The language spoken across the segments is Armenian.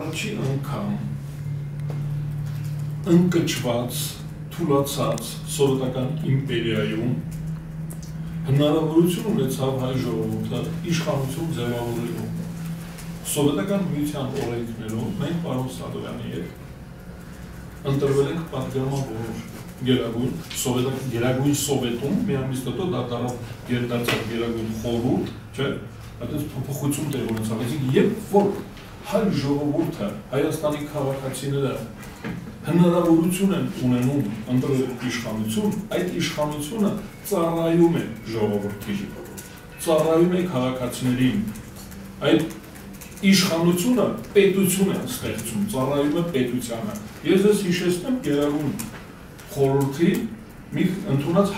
առաջի անգամ ընկճված, թուլացած սովետական իմպերիայում հնարավորություն ունեցավ հայ ժողովուրդը իշխանություն ձևավորելու։ Սովետական միության օրենքներով մենք պարոն Սադոյանի հետ ընտրվել ենք պատգամավոր գերագույն սովետում, միանգամից հետո դա դարձավ գերագույն խորհուրդ, չէ՞, այդպես փոփոխություն տեղ ունեցավ, երբ որ հայ ժողովուրդը, Հայաստանի քաղաքացիները հնարավորություն են ունենում ընտրել իշխանություն, այդ իշխանությունը ծառայում է ժողովրդին, ծառայում է քաղաքացիներին, այդ իշխանությունը պետություն է ստեղծում, ծառայում է պետությանը։ Ես ձեզ հիշեցնեմ գերագույն խորհրդի մի ընդունած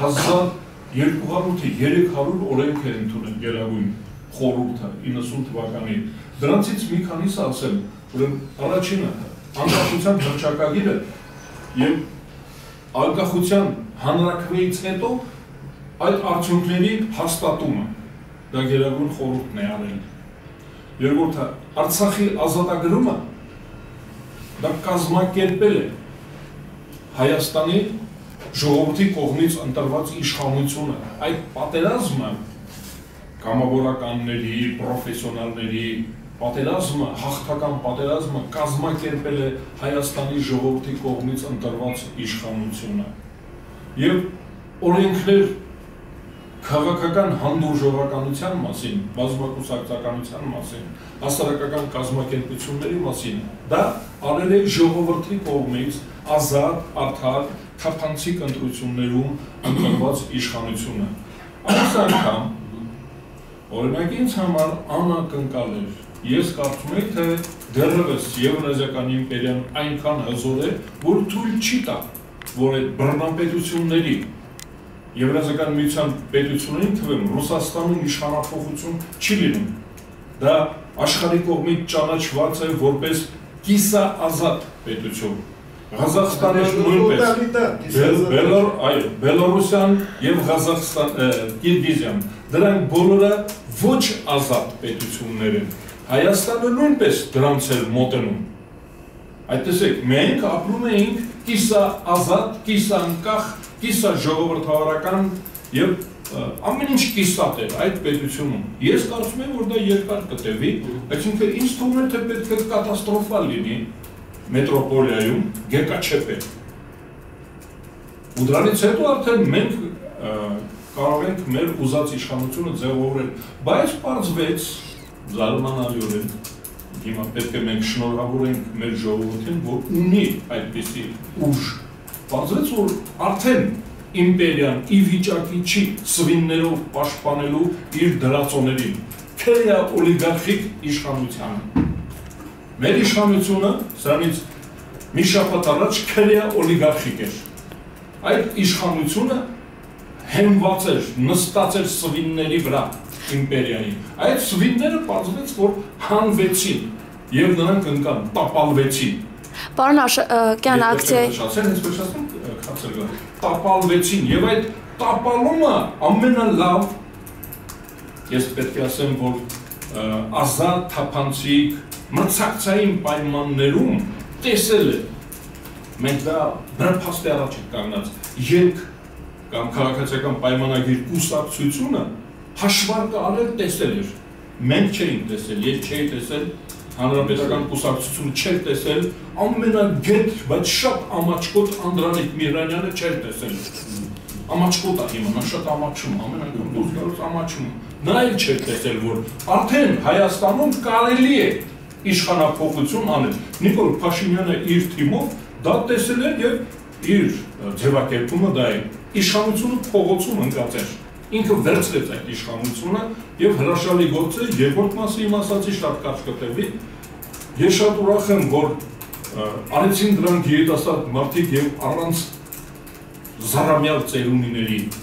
1200-300 օրենք է ընդունել գերագույն խորհուրդը 90 թվականին։ Դրանցից մի քանիսը ասեմ, որ առաջինը անկախության հռչակագիրը եւ անկախության հանրաքվեից հետո այդ արդյունքների հաստատումը դա գերագույն խորհուրդն է արել։ Երկրորդը Արցախի ազատագրումը դա կազմակերպել է Հայաստանի ժողովրդի կողմից ընտրված իշխանությունը։ Այդ պատերազմը կամավորականների, պրոֆեսիոնալների պատերազմը, հաղթական պատերազմը կազմակերպել է Հայաստանի ժողովրդի կողմից ընտրված իշխանությունը։ Եվ օրենքներ քաղաքական հանդուրժողականության մասին, բազմակուսակցականության մասին, հասարակական կազմակերպությունների մասին, դա արել է ժողովրդի կողմից ազատ, արդար, թափանցիկ ընտրություններում ընտրված իշխանությունը։ Այս անգամ օրինակ ինձ համար անակնկալ էր։ Ես կարծում եմ, թե դեռևս Եվրազիական իմպերիան այնքան հզոր է, որ թույլ չի տա, որ այդ բռնապետությունների Եվրազիական միության պետություններին թվում Ռուսաստանում իշխանափոխություն չի լինում։ Դա աշխարհի կողմից ճանաչված է որպես կիսաազատ պետություն։ Ղազախստանը նույնպես, Բելոռուսիան եւ Կիրգիզիան, դրանք բոլորը ոչ ազատ պետություններ են։ Հայաստանը նույնպես դրանց էր մոտենում։ Այդ տեսեք, մենք ապրում էինք կիսաազատ, կիսաանկախ, կիսաժողովրդավարական եւ ամեն ինչ կիսատ էր այդ պետությունում։ Ես կարծում եմ, որ դա երկար կտևի, այսինքն ինձ թվում է, թե պետք է կատաստրոֆալ լինի մետրոպոլիայում գեկաչեպ է։ Ու դրանից հետո արդեն մենք կարող ենք մեր ուզած իշխանությունը ձևավորել, բայց պարզվեց զարմանալիորեն, հիմա պետք է մենք շնորհավորենք մեր ժողովրդին, որ ունի այդպիսի ուժ, պարզվեց, որ արդեն իմպերիան ի վիճակի չի սվիններով պաշտպանելու իր դրածոներին, քեյա օլիգարխիկ իշխանությանը։ Մեր իշխանությունը սրանից մի շաբաթ առաջ քեյա օլիգարխիկ էր։ Այդ իշխանությունը հենված էր, նստած էր սվինների վրա իմպերիայի։ Այդ սվինները պարզվեց, որ հանվեցին եւ նրանք ընկան, տապալվեցին։ Պարոն Աշակյան, տապալվեցին եւ այդ տապալումը ամենալավ, ես պետք է ասեմ, որ ազատ, թափանցիկ, մրցակցային պայմաններում տեսել է, մենք դա բրափաստի առաջ ենք կանգնած, երկ կամ քաղաքացիական պայմանագիր կուսակցությունը հաշվարկը արել տեսել էր, մենք չէինք տեսել, ես չէի տեսել, հանրապետական կուսակցությունը չէր տեսել, ամենագետ, բայց շատ ամաչկոտ Անդրանիկ Միրանյանը չէր տեսել, ամաչկոտ է հիմա, նա շատ ամաչում, ամենագետ դուրս գալուց ամաչում, նա էլ չէր տեսել, որ արդեն Հայաստանում կարելի է իշխանափոխություն անել։ Նիկոլ Փաշինյանը իր թիմով դա տեսել էր եւ իր ձևակերպումը դա է։ Իշխանությունը փողոցում ընկած էր։ Ինքը վերցրեց այդ իշխանությունը եւ հրաշալի գործ է, երկրորդ մասը իմ ասացի շատ կարճ կտևի։ Ես շատ ուրախ եմ, որ արեցին դրանք երիտասարդ մարդիկ եւ առանց զարամյալ ծերունիների